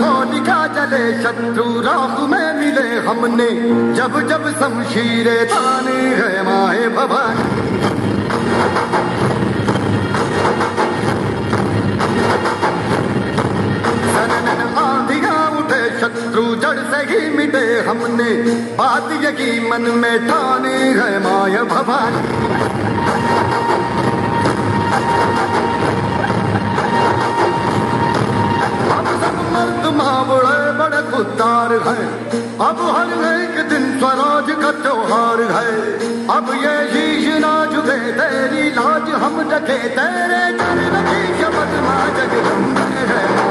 होली का जले शत्रु राह में मिले हमने, जब जब शमशीरे ताने है माए भवानी। शत्रु जड़ से ही मिटे हमने, बात यही मन में ठाने है माया भवानी। अब सब मर्द माँ बड़े बड़े खुददार हैं, अब हर एक दिन स्वराज का त्योहार है। अब ये शीश ना झुके तेरी लाज हम रखे, तेरे चरण की शपथ माँ जगदम्बे है।